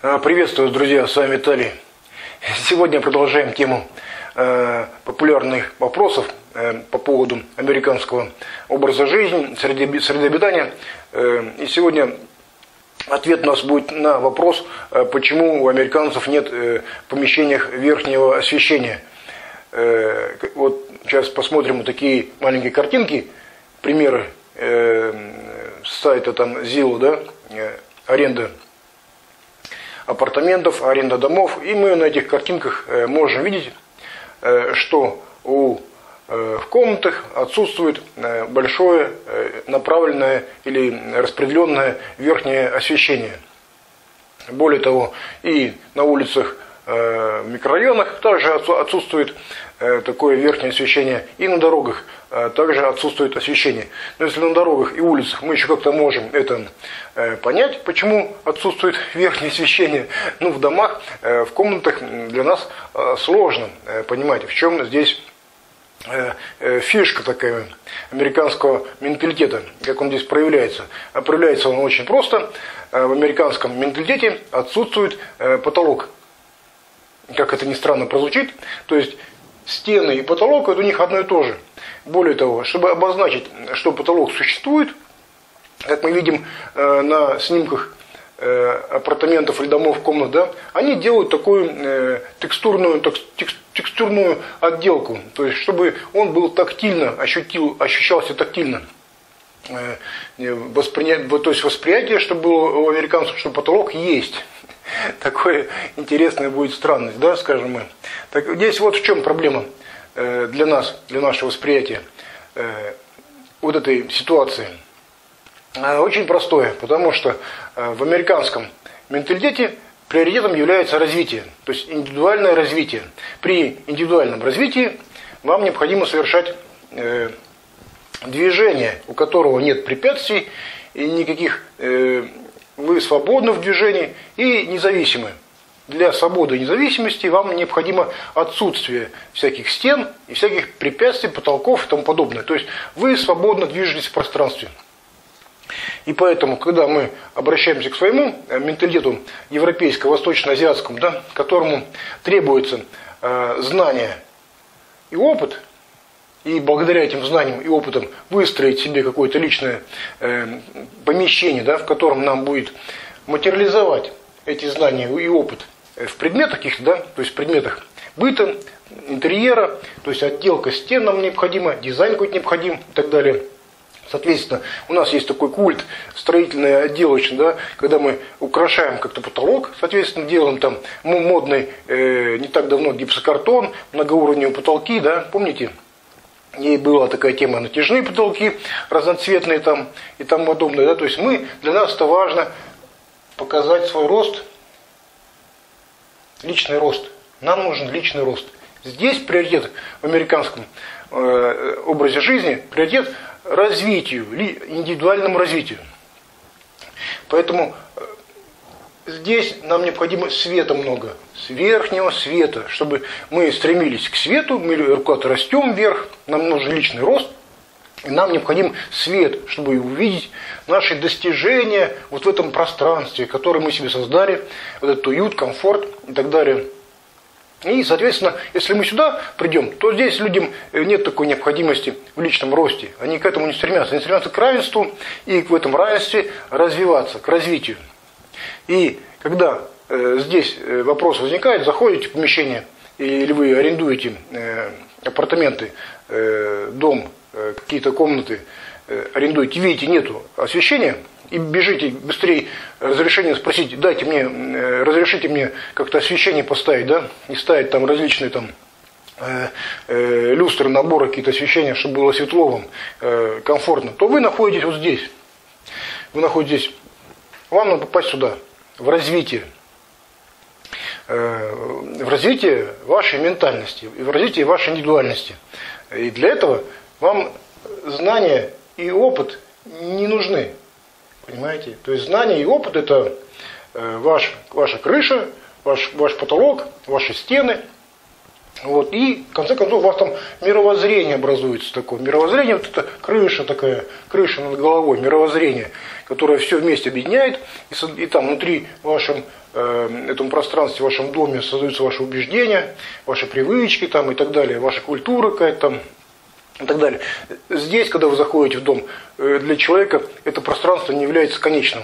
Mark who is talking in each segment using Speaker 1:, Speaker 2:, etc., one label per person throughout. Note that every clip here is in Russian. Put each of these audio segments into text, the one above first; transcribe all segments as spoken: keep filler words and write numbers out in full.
Speaker 1: Приветствую, друзья, с вами Виталий. Сегодня продолжаем тему э, популярных вопросов э, по поводу американского образа жизни, среды, среды обитания. Э, и сегодня ответ у нас будет на вопрос, э, почему у американцев нет э, в помещениях верхнего освещения. Э, вот сейчас посмотрим вот такие маленькие картинки, примеры э, с сайта там зил, да, э, аренда апартаментов, аренда домов. И мы на этих картинках можем видеть, что у, в комнатах отсутствует большое направленное или распределенное верхнее освещение. Более того, и на улицах, в микрорайонах также отсутствует такое верхнее освещение, и на дорогах также отсутствует освещение. Но если на дорогах и улицах мы еще как-то можем это понять, почему отсутствует верхнее освещение, ну в домах, в комнатах для нас сложно понимать, в чем здесь фишка такая американского менталитета, как он здесь проявляется. А проявляется он очень просто. В американском менталитете отсутствует потолок. Как это ни странно прозвучит, то есть стены и потолок это у них одно и то же. Более того, чтобы обозначить, что потолок существует, как мы видим э, на снимках э, апартаментов или домов, комнат, да, они делают такую э, текстурную, так, текст, текстурную отделку, то есть чтобы он был тактильно, ощутил, ощущался тактильно. Э, восприня... То есть восприятие, чтобы было у американцев, что потолок есть. Такое интересная будет странность, да, скажем мы. Так здесь вот в чем проблема э, для нас, для нашего восприятия э, вот этой ситуации. Она очень простое, потому что э, в американском менталитете приоритетом является развитие, то есть индивидуальное развитие. При индивидуальном развитии вам необходимо совершать э, движение, у которого нет препятствий и никаких... Э, Вы свободны в движении и независимы. Для свободы и независимости вам необходимо отсутствие всяких стен и всяких препятствий, потолков и тому подобное. То есть вы свободно движетесь в пространстве. И поэтому, когда мы обращаемся к своему менталитету европейско-восточно-азиатскому, да, которому требуется э, знание и опыт, и благодаря этим знаниям и опытам выстроить себе какое-то личное э, помещение, да, в котором нам будет материализовать эти знания и опыт в предметах каких-то, да, то есть в предметах быта, интерьера, то есть отделка стен нам необходима, дизайн какой-то необходим и так далее. Соответственно, у нас есть такой культ строительный, отделочный, да, когда мы украшаем как-то потолок, соответственно, делаем там модный, э, не так давно гипсокартон, многоуровневые потолки, да, помните? И была такая тема натяжные потолки, разноцветные там и тому подобное. Да? То есть мы, для нас это важно показать свой рост, личный рост. Нам нужен личный рост. Здесь приоритет в американском э, образе жизни, приоритет развитию, индивидуальному развитию. Поэтому здесь нам необходимо света много, с верхнего света, чтобы мы стремились к свету, мы куда-то растем вверх, нам нужен личный рост, и нам необходим свет, чтобы увидеть наши достижения вот в этом пространстве, которое мы себе создали, вот этот уют, комфорт и так далее. И, соответственно, если мы сюда придем, то здесь людям нет такой необходимости в личном росте, они к этому не стремятся, они стремятся к равенству и в этом равенстве развиваться, к развитию. И когда э, здесь вопрос возникает, заходите в помещение, или вы арендуете э, апартаменты, э, дом, э, какие-то комнаты, э, арендуете, видите, нету освещения, и бежите быстрее разрешение спросить, дайте мне, э, разрешите мне как-то освещение поставить, да, и ставить там различные там э, э, люстры, наборы, какие-то освещения, чтобы было светло вам, э, комфортно, то вы находитесь вот здесь. Вы находитесь здесь. Вам надо попасть сюда, в развитие. В развитие вашей ментальности, в развитие вашей индивидуальности. И для этого вам знания и опыт не нужны. Понимаете? То есть знания и опыт это ваш, ваша крыша, ваш, ваш потолок, ваши стены. Вот. И, в конце концов, у вас там мировоззрение образуется такое. Мировоззрение, вот это крыша такая, крыша над головой, мировоззрение, которое все вместе объединяет. И, и там внутри в вашем э, этом пространстве, в вашем доме создаются ваши убеждения, ваши привычки там, и так далее, ваша культура какая-то там и так далее. Здесь, когда вы заходите в дом, э, для человека это пространство не является конечным.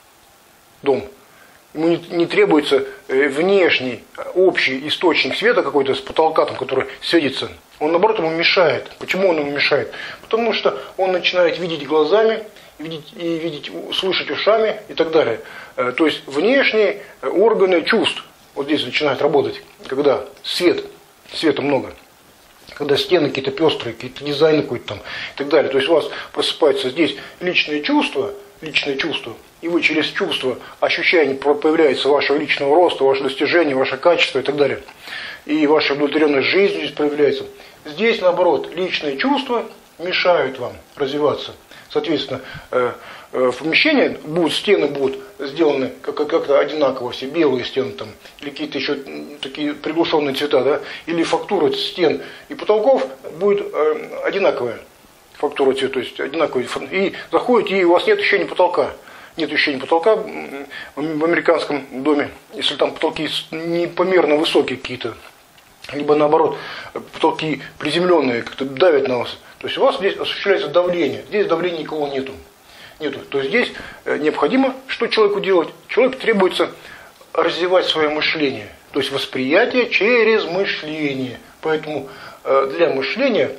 Speaker 1: Дом. Ему не, не требуется внешний, общий источник света какой-то с потолка, там, который светится. Он, наоборот, ему мешает. Почему он ему мешает? Потому что он начинает видеть глазами, видеть, и видеть, слышать ушами и так далее. То есть внешние органы чувств вот здесь начинают работать, когда свет, света много. Когда стены какие-то пестрые, какие-то дизайны какой-то там и так далее. То есть у вас просыпаются здесь личные чувства, личные чувства, и вы через чувство, ощущение появляется вашего личного роста, ваше достижение, ваше качество и так далее. И ваша удовлетворенность жизнью здесь проявляется. Здесь, наоборот, личные чувства мешают вам развиваться. Соответственно, в помещении будут, стены будут сделаны как-то одинаково, все белые стены там, или какие-то еще такие приглушенные цвета, да, или фактура стен и потолков будет одинаковая. Фактура цвета, то есть одинаковая. И заходите, и у вас нет ощущения потолка. Нет ощущения потолка в американском доме, если там потолки непомерно высокие какие-то, либо наоборот, потолки приземленные, как-то давят на вас. То есть у вас здесь осуществляется давление, здесь давления никого нету. нету. То есть здесь необходимо, что человеку делать? Человеку требуется развивать свое мышление, то есть восприятие через мышление. Поэтому для мышления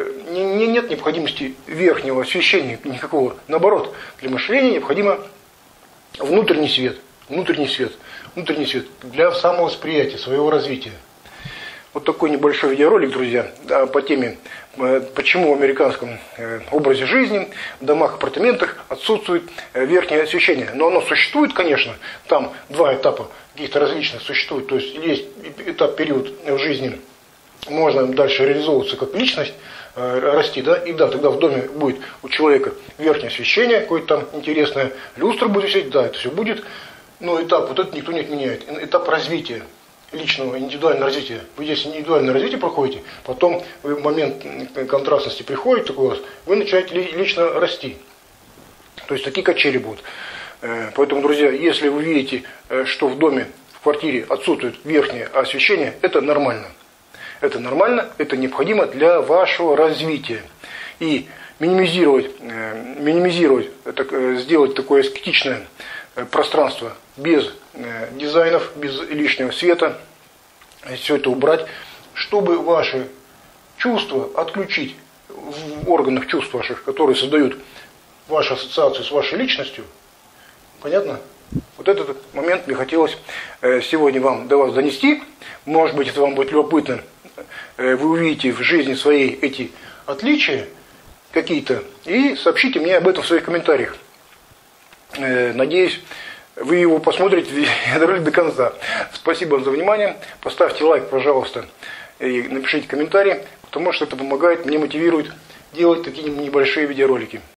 Speaker 1: нет необходимости верхнего освещения никакого. Наоборот, для мышления необходимо внутренний свет, внутренний свет, внутренний свет для самовосприятия, своего развития. Вот такой небольшой видеоролик, друзья, по теме, почему в американском образе жизни, в домах, апартаментах отсутствует верхнее освещение. Но оно существует, конечно, там два этапа каких-то различных существует. То есть есть этап, период в жизни, можно дальше реализовываться как личность, расти, да, и да, тогда в доме будет у человека верхнее освещение, какое-то там интересное, люстра будет висеть, да, это все будет, но этап, вот это никто не отменяет, этап развития, личного, индивидуального развития. Вы здесь индивидуальное развитие проходите, потом в момент контрастности приходит такой у вас, вы начинаете лично расти. То есть такие качели будут. Поэтому, друзья, если вы видите, что в доме, в квартире отсутствует верхнее освещение, это нормально. Это нормально, это необходимо для вашего развития. И минимизировать, минимизировать так, сделать такое эстетичное пространство без дизайнов, без лишнего света, все это убрать, чтобы ваши чувства отключить в органах чувств ваших, которые создают вашу ассоциацию с вашей личностью. Понятно? Вот этот момент мне хотелось сегодня вам до вас донести. Может быть, это вам будет любопытно. Вы увидите в жизни своей эти отличия какие-то и сообщите мне об этом в своих комментариях. Надеюсь, вы его посмотрите до конца. Спасибо вам за внимание. Поставьте лайк, пожалуйста, и напишите комментарий, потому что это помогает, мне мотивирует делать такие небольшие видеоролики.